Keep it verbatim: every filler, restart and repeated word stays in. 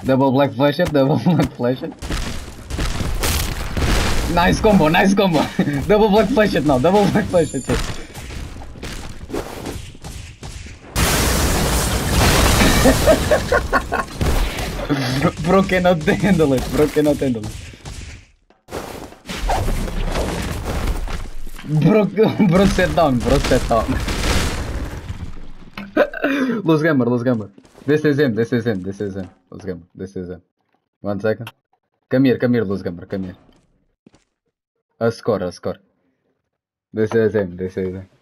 Double black flash it, double black flash it. Nice combo, nice combo. Double black flash it now, double black flash it. Bro cannot handle it, bro cannot handle it. Bro, bro set down, bro set down. Lose gamer, lose gamer. This is him, this is him, this is him. Lose gamer, this is him. One second. Come here, come here, lose gamer, come here. A score, a score. This is him, this is him.